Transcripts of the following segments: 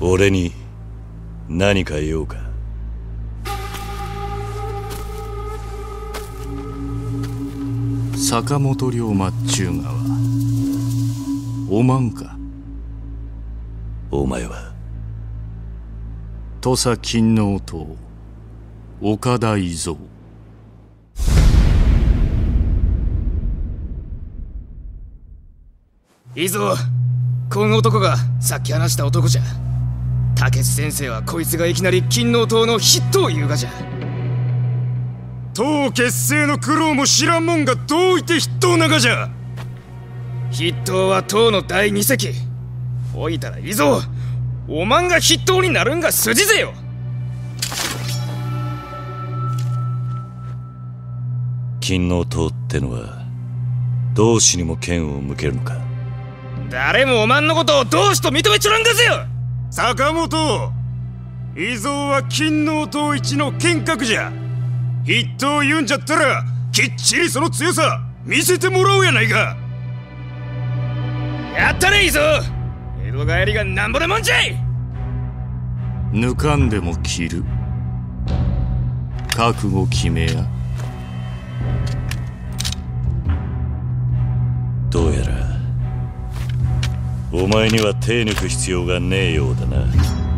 俺に何か用か？ 坂本龍馬っちゅうがはおまんか？ お前は土佐勤王党岡田伊蔵。 伊蔵、この男がさっき話した男じゃ。武智先生はこいつがいきなり勤王党の筆頭を言うがじゃ。 党結成の苦労も知らんもんがどういて筆頭ながじゃ。 筆頭は党の第二席。おいたら伊蔵、おまんが筆頭になるんが筋ぜよ。 勤王党ってのは同志にも剣を向けるのか？ 誰もおまんのことを同志と認めちょらんがぜよ。 坂本、伊蔵は勤王党一の剣客じゃ。筆頭言うんじゃったらきっちりその強さ見せてもらおうやないか。 やったね伊蔵、江戸帰りがなんぼでもんじゃい。 抜かんでも切る。覚悟決めや。 どうやらお前には手抜く必要がねえようだな。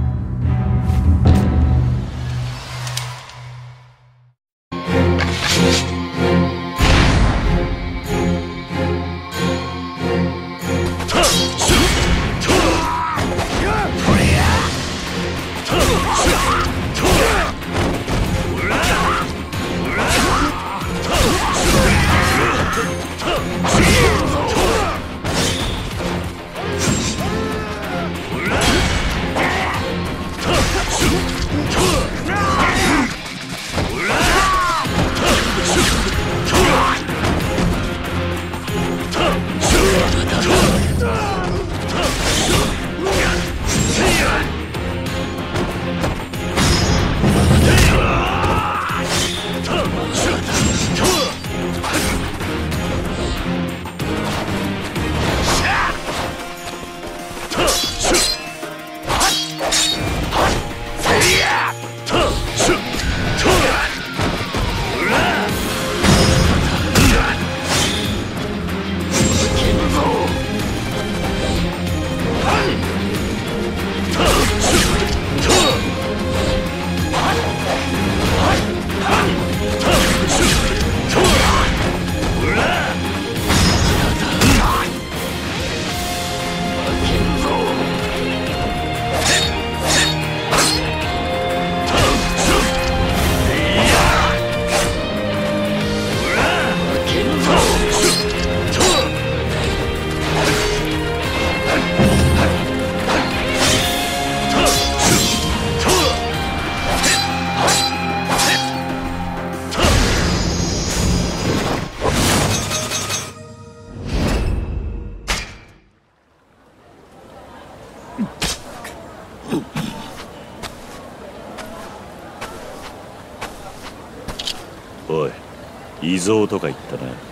おい、伊蔵とか言ったな。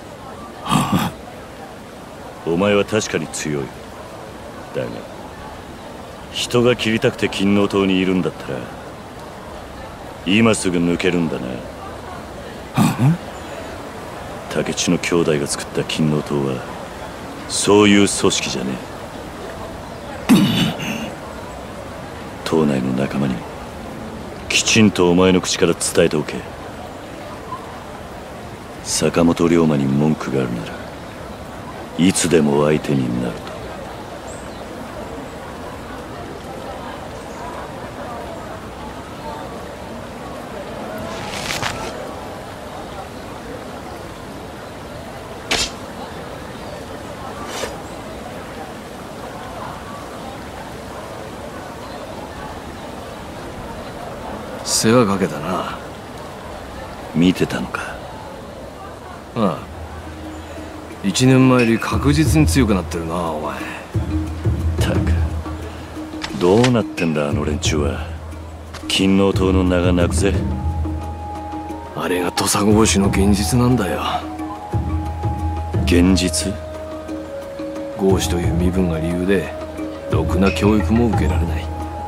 お前は確かに強い。だが人が切りたくて勤王党にいるんだったら今すぐ抜けるんだな。武智の兄弟が作った勤王党はそういう組織じゃねえ。党内の仲間にもきちんとお前の口から伝えておけ。坂本龍馬に文句があるならいつでも相手になると。 世話かけたな。 見てたのか？ ああ、1年前より確実に強くなってるな、お前。 たくどうなってんだあの連中は。勤王党の名が泣くぜ。 あれが土佐合しの現実なんだよ。 現実？ 合子という身分が理由でろくな教育も受けられない。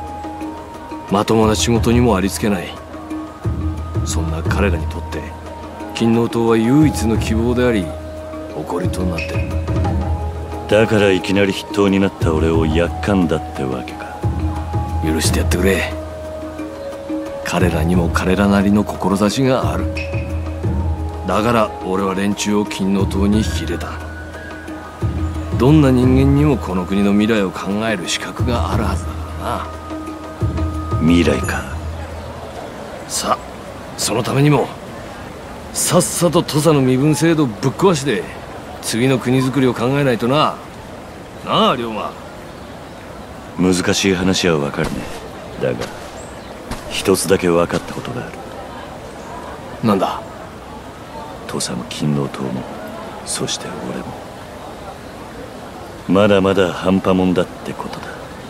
まともな仕事にもありつけない。そんな彼らにとって金王党は唯一の希望であり誇りとなってる。 だからいきなり筆頭になった俺をやっかんだってわけか。 許してやってくれ。彼らにも彼らなりの志がある。だから俺は連中を金王党に引き入れた。どんな人間にもこの国の未来を考える資格があるはずだからな。 未来か。 さあそのためにもさっさと土佐の身分制度をぶっ壊して次の国づくりを考えないとな。なあ龍馬。 難しい話はわかるね。だが一つだけ分かったことがある。 なんだ。 土佐も金王党もそして俺もまだまだ半端もんだってことだ。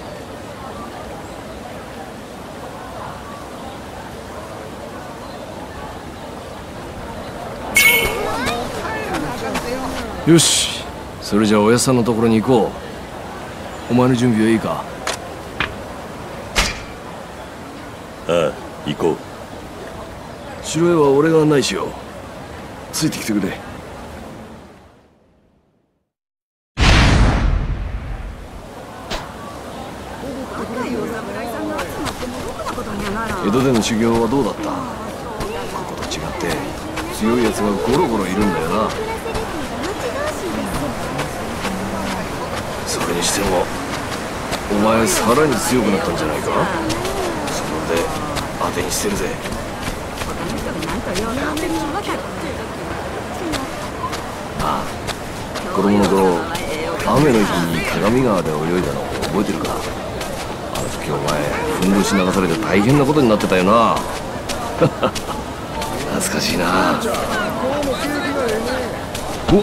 よし、それじゃあおやっさんのところに行こう。お前の準備はいいか。 ああ、行こう。 城へは俺が案内しよう。ついてきてくれ。江戸での修行はどうだった？ここと違って強いやつがゴロゴロいるんだよな。それにしてもお前さらに強くなったんじゃないか。それで当てにしてるぜ。ああ、子供の頃雨の日に鏡川で泳いだのを覚えてるか。あの時お前ふんどし流されて大変なことになってたよな。懐かしいな。おっ、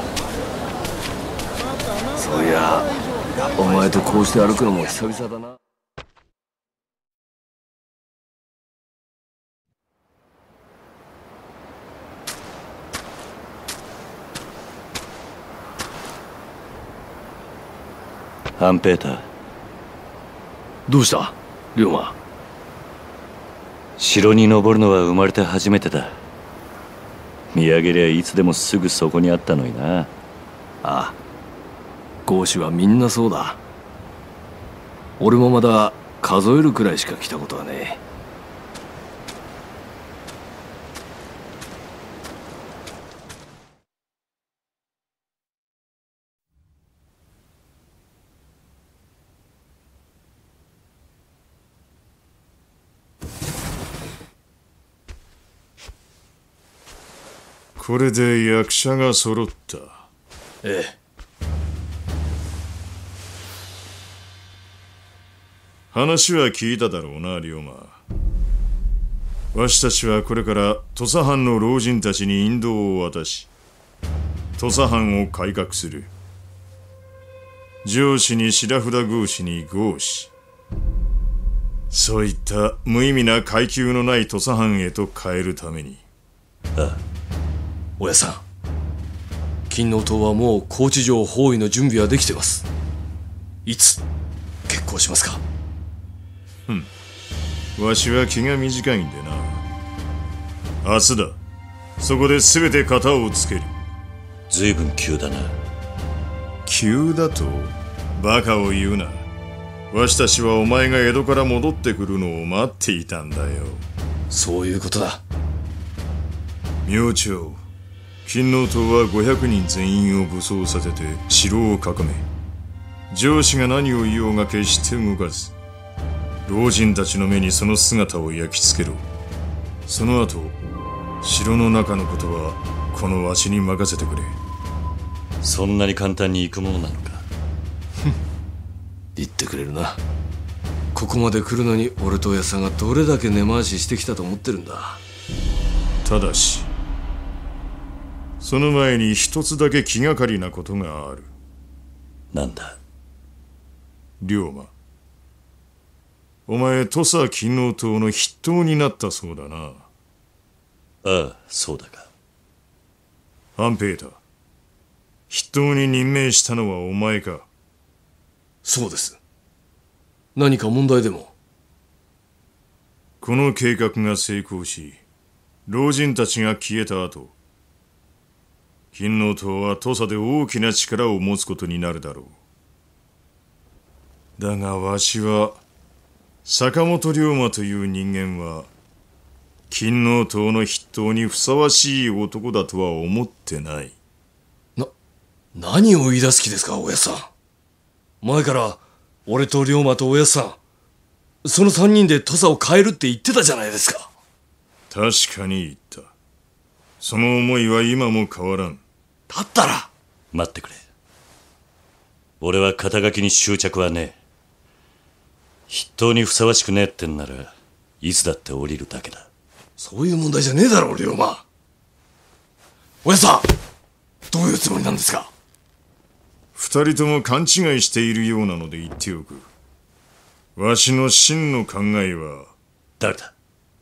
そういやお前とこうして歩くのも久々だな。 ハンペーター。 どうした龍馬。 城に登るのは生まれて初めてだ。見上げりゃいつでもすぐそこにあったのにな。 ああ、講師はみんなそうだ。俺もまだ数えるくらいしか来たことはねえ。 これで役者が揃った。 ええ。 話は聞いただろうな、龍馬。わしたちはこれから土佐藩の老人たちに引導を渡し、土佐藩を改革する。上司に白札宮司に豪司、そういった無意味な階級のない土佐藩へと変えるために。 ああ、 おやさん、金王党はもう高知城包囲の準備はできてます。いつ決行しますか？ わしは気が短いんでな。明日だ。そこで全て型をつける。 随分急だな。 急だと？バカを言うな。わしたちはお前が江戸から戻ってくるのを待っていたんだよ。 そういうことだ。 明朝、金王党は500人全員を武装させて城を囲め、上司が何を言おうが決して動かず、老人たちの目にその姿を焼き付けろ。その後、城の中のことはこのわしに任せてくれ。 そんなに簡単に行くものなのか。 言ってくれるな。ここまで来るのに俺とおやさんがどれだけ根回ししてきたと思ってるんだ。 ただし、その前に一つだけ気がかりなことがある。 なんだ？ 龍馬、お前土佐金王党の筆頭になったそうだな。 ああ、そうだが。 ハンペーター、筆頭に任命したのはお前か？ そうです。何か問題でも？ この計画が成功し、老人たちが消えた後、金王党は土佐で大きな力を持つことになるだろう。だがわしは坂本龍馬という人間は金王党の筆頭にふさわしい男だとは思ってない。 何を言い出す気ですか、おやさん。前から俺と龍馬とおやさん、その3人で土佐を変えるって言ってたじゃないですか。 確かに言った。その思いは今も変わらん。 だったら待ってくれ。俺は肩書きに執着はねえ。筆頭にふさわしくねえってんならいつだって降りるだけだ。 そういう問題じゃねえだろう、龍馬。おやさん、どういうつもりなんですか。 二人とも勘違いしているようなので言っておく。わしの真の考えは。 誰だ。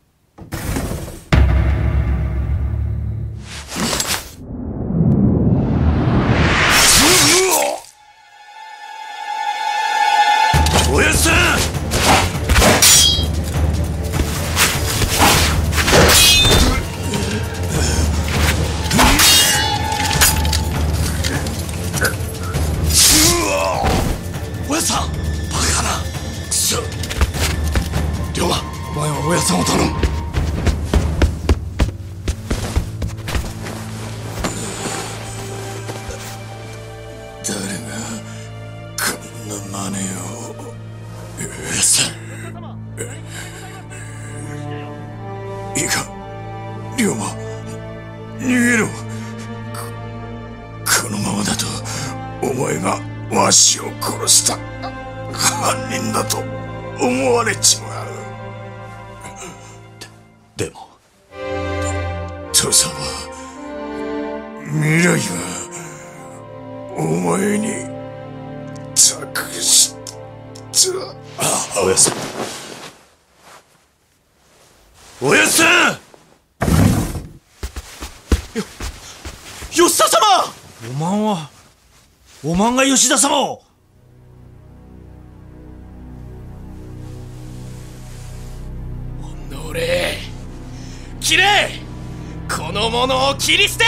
おやっさん。 おやさん、バカな。くそ。龍馬、お前はおやさんを頼む。 誰がこんな真似を。おやさん。いいか、龍馬、逃げろ。このままだとお前がわしを殺した犯人だと思われちまう。 でも土佐は未来はお前に託した。 おやさん、 おやっさん。 吉田様。 おまんが吉田様を。 おのれ、切れ、この者を切り捨て。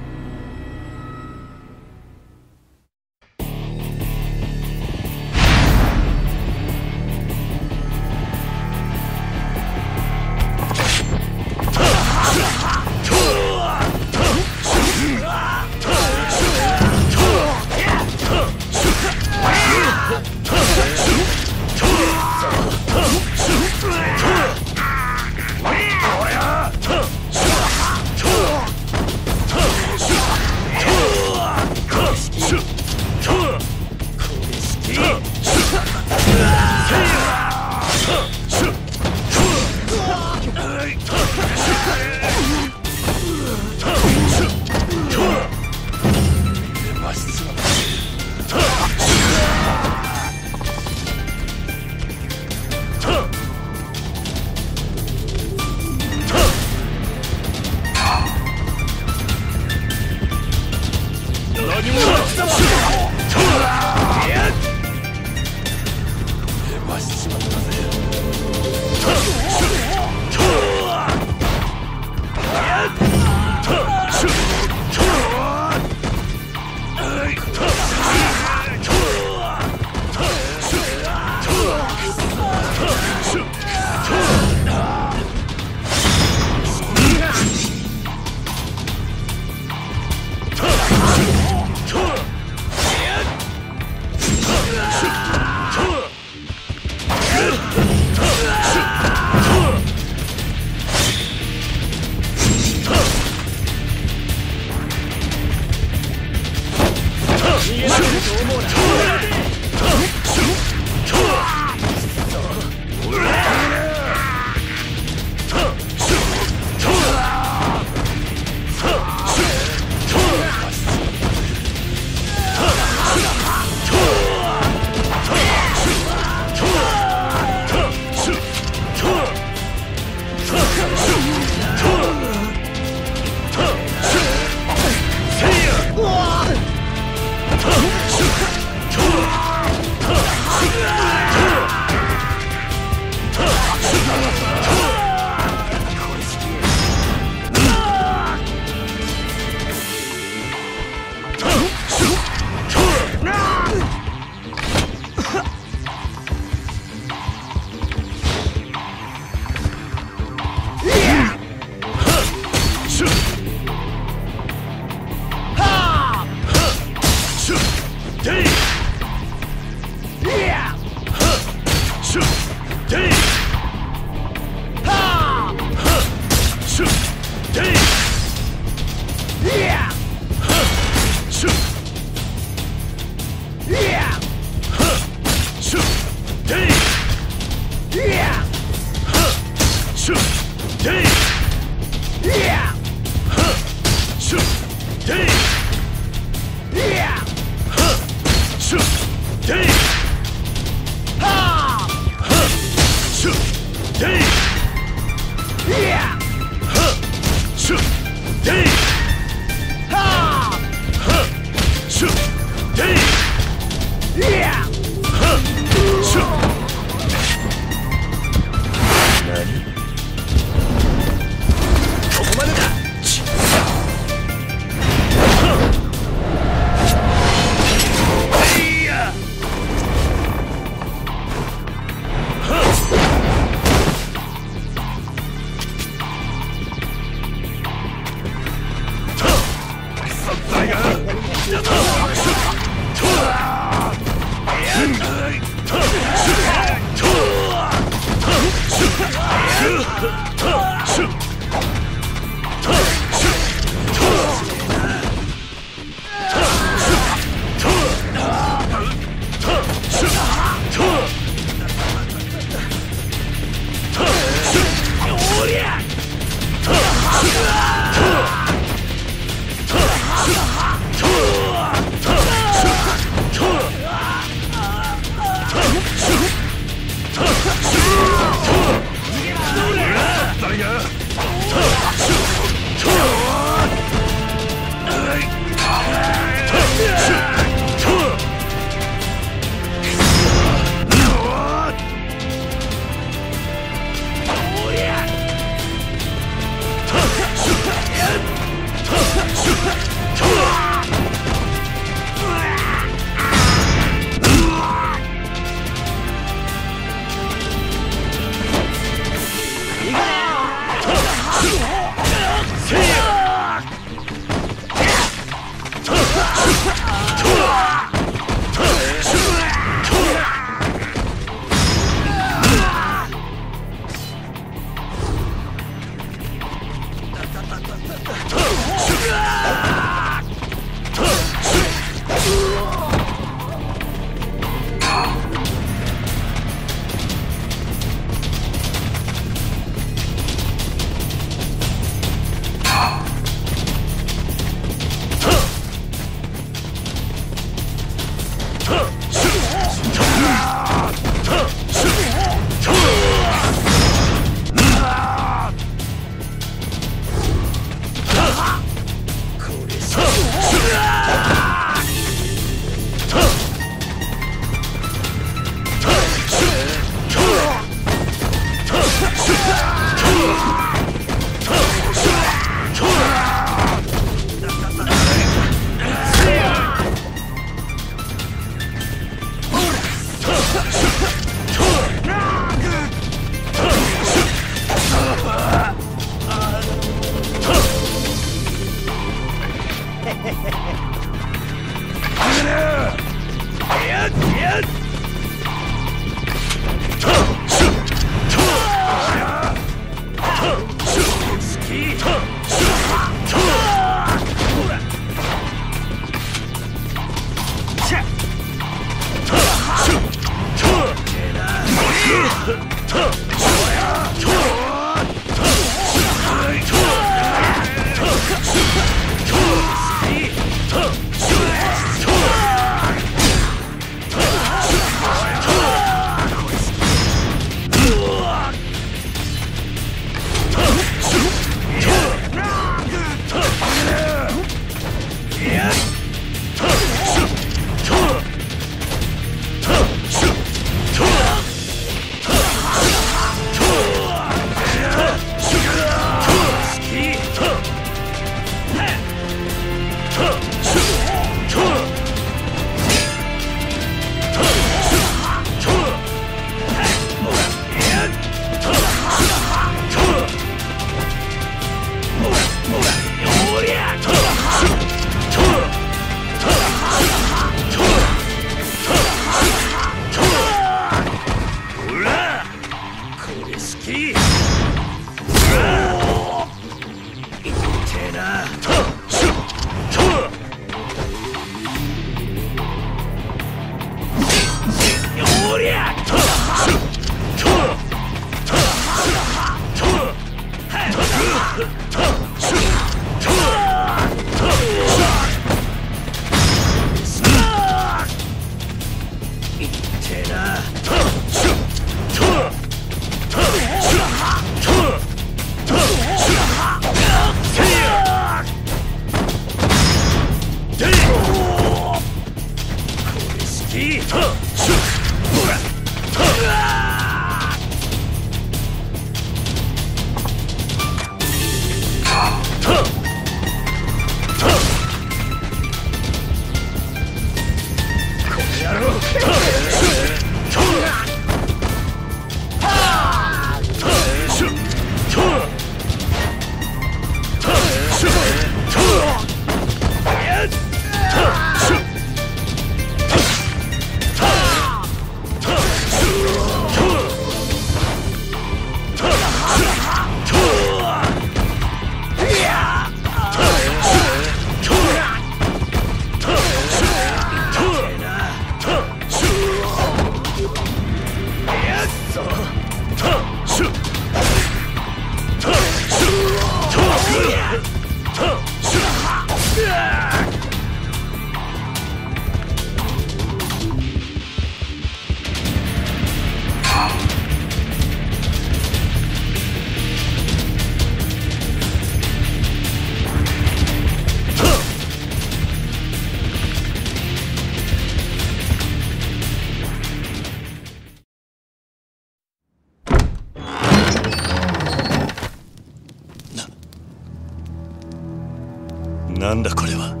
なんだこれは。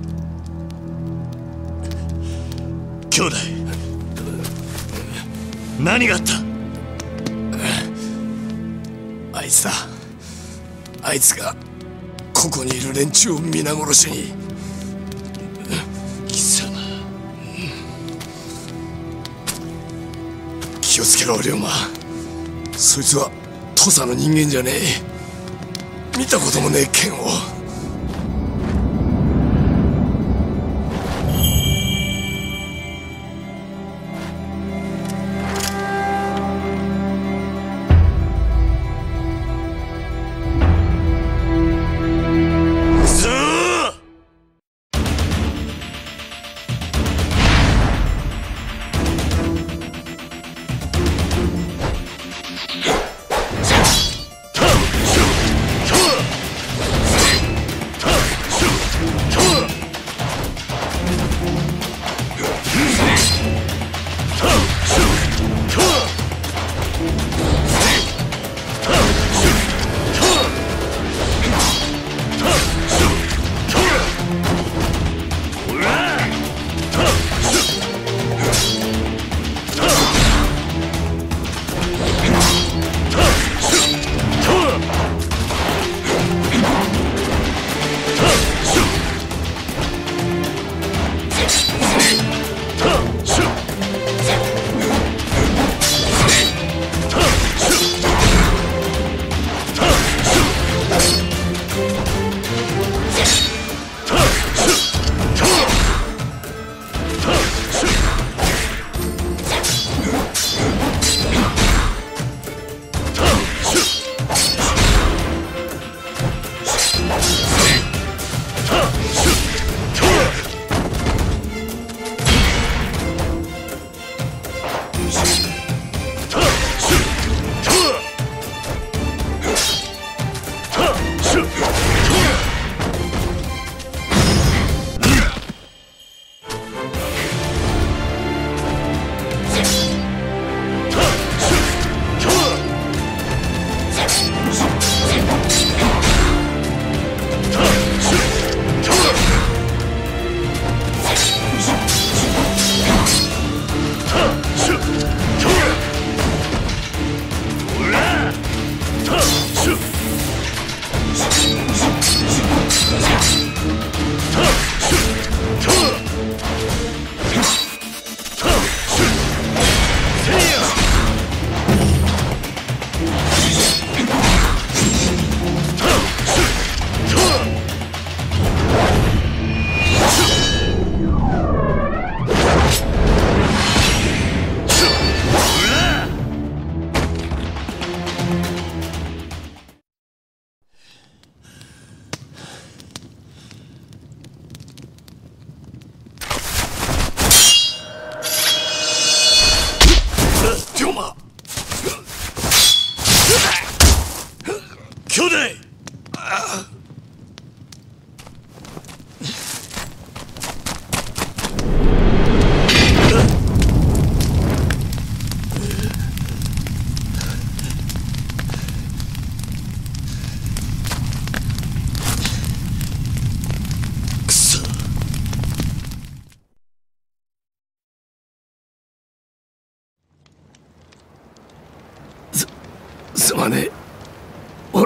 兄弟、何があった？ あいつだ。あいつがここにいる連中を皆殺しに。 貴様、 気をつけろ龍馬。そいつは土佐の人間じゃねえ。見たこともねえ剣を。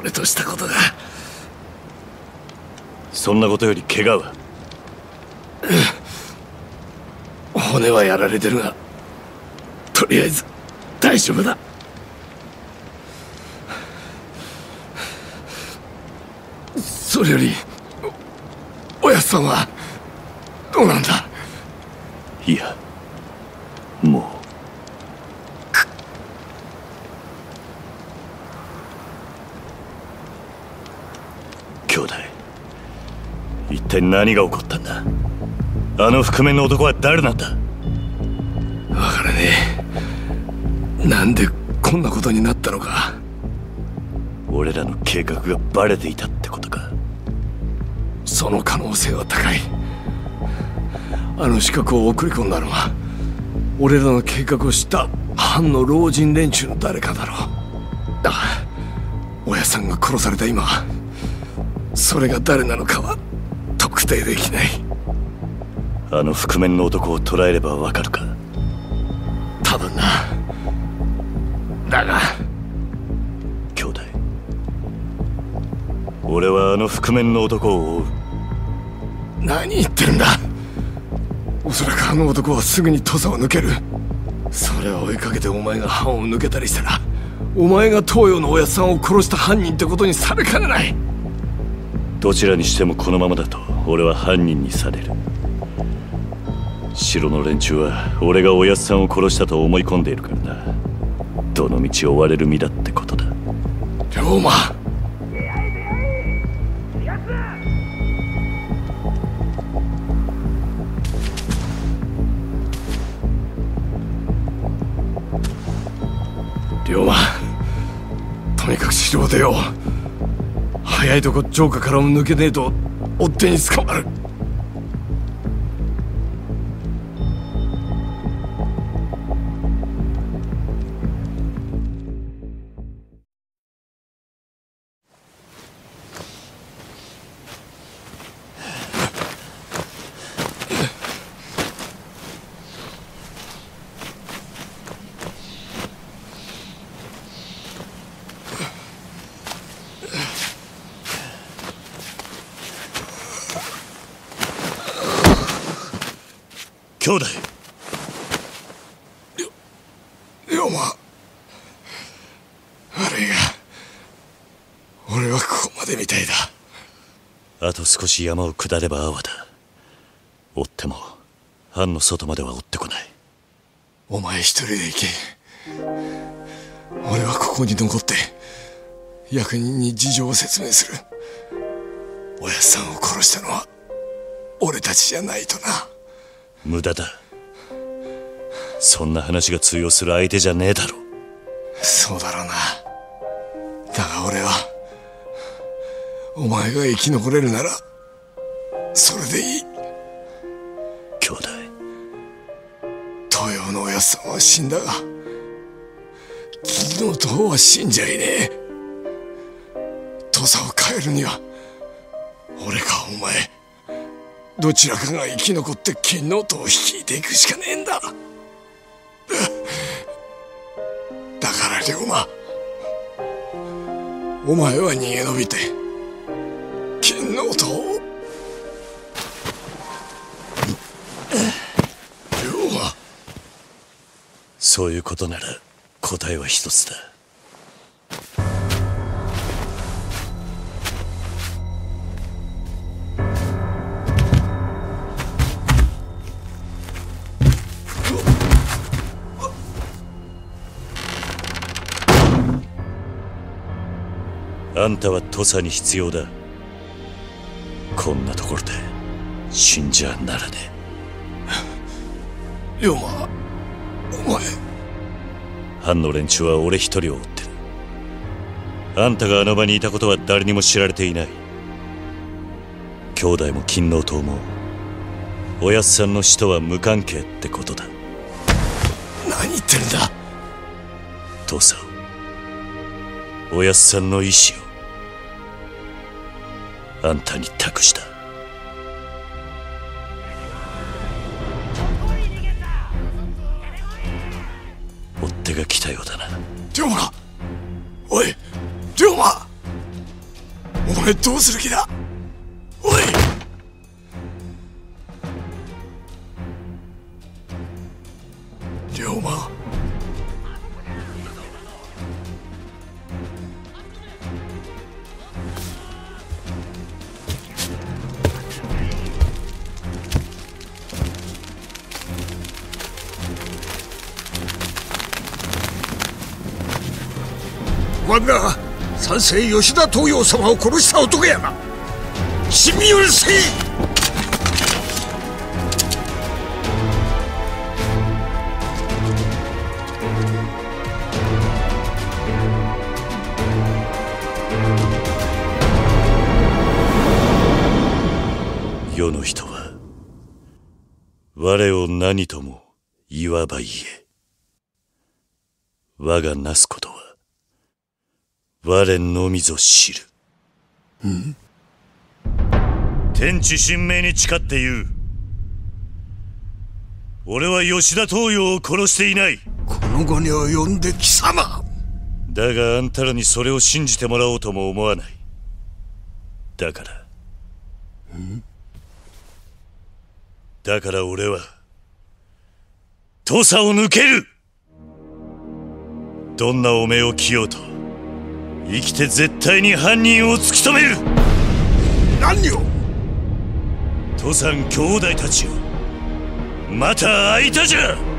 俺としたことが。 そんなことより怪我は？ 骨はやられてるが、とりあえず大丈夫だ。それよりおやっさんはどうなんだ？ いや、もう。兄弟、一体何が起こったんだ？あの覆面の男は誰なんだ？ わからねえ。なんでこんなことになったのか。 俺らの計画がバレていたってことか。 その可能性は高い。あの刺客を送り込んだのは俺らの計画を知った藩の老人連中の誰かだろう。だが親さんが殺された今、それが誰なのかは特定できない。 あの覆面の男を捕らえればわかるか？ 多分な。だが兄弟、俺はあの覆面の男を追う。 何言ってるんだ。おそらくあの男はすぐに土佐を抜ける。それを追いかけてお前が藩を抜けたりしたら、お前が東洋のおやっさんを殺した犯人ってことにされかねない。 どちらにしてもこのままだと俺は犯人にされる。城の連中は俺がおやっさんを殺したと思い込んでいるからな。どの道追われる身だってことだ。 龍馬、龍馬、とにかく城を出よう。早いとこ城下からも抜けねえと追っ手に捕まる。 兄弟、 龍馬、悪いが俺はここまでみたいだ。 あと少し山を下れば阿波だ。追っても藩の外までは追ってこない。 お前一人で行け。俺はここに残って役人に事情を説明する。おやっさんを殺したのは俺たちじゃないとな。 無駄だ。そんな話が通用する相手じゃねえだろ。 そうだろうな。だが俺はお前が生き残れるならそれでいい。 兄弟、 東洋のおやっさんは死んだが金の塔は死んじゃいねえ。土佐を変えるには俺かお前どちらかが生き残って金の塔を率いていくしかねえんだ。だから龍馬、お前は逃げ延びて金の塔を。龍馬、 そういうことなら答えは一つだ。あんたは土佐に必要だ。こんなところで死んじゃならね龍馬、お前。 藩の連中は俺一人を追ってる。あんたがあの場にいたことは誰にも知られていない。兄弟も金王党もおやっさんの死とは無関係ってことだ。 何言ってるんだ。 土佐を、おやっさんの意志をあんたに託した。追っ手が来たようだな。 龍馬、おい龍馬。 前どうする気だ。おい、龍馬。 我が三世吉田東洋様を殺した男やな。死に許せ。 世の人は我を何とも言わば言え。我がなすことは我のみぞ知る。天地神明に誓って言う。俺は吉田東洋を殺していない。 この後に及んで貴様。 だがあんたらにそれを信じてもらおうとも思わない。だから俺は土佐を抜ける。どんな汚名を着ようと生きて絶対に犯人を突き止める。 何を。 土佐兄弟たちよ、また会いたじゃ。